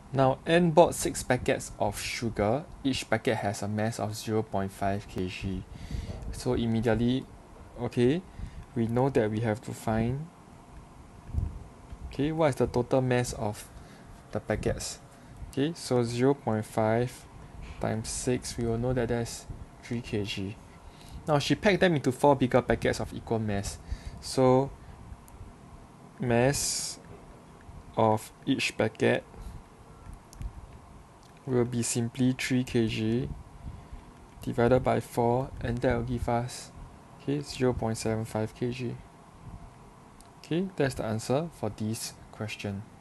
Now N bought 6 packets of sugar. Each packet has a mass of 0.5 kg. So immediately, okay, we know that we have to find, okay, what is the total mass of the packets. Okay, so 0.5 times 6, we will know that that's 3 kg. Now she packed them into 4 bigger packets of equal mass. So mass of each packet will be simply 3 kg divided by 4, and that will give us 0.75 kg. Okay, that's the answer for this question.